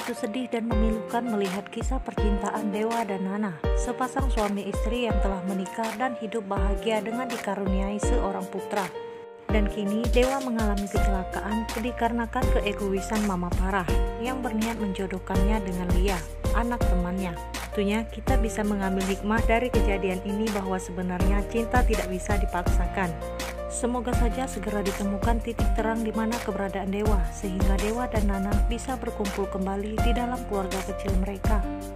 begitu sedih dan memilukan melihat kisah percintaan Dewa dan Nana, sepasang suami istri yang telah menikah dan hidup bahagia dengan dikaruniai seorang putra. Dan kini Dewa mengalami kecelakaan dikarenakan keegoisan Mama Parah yang berniat menjodohkannya dengan Lia, anak temannya. Tentunya kita bisa mengambil hikmah dari kejadian ini bahwa sebenarnya cinta tidak bisa dipaksakan. Semoga saja segera ditemukan titik terang di mana keberadaan Dewa, sehingga Dewa dan Nana bisa berkumpul kembali di dalam keluarga kecil mereka.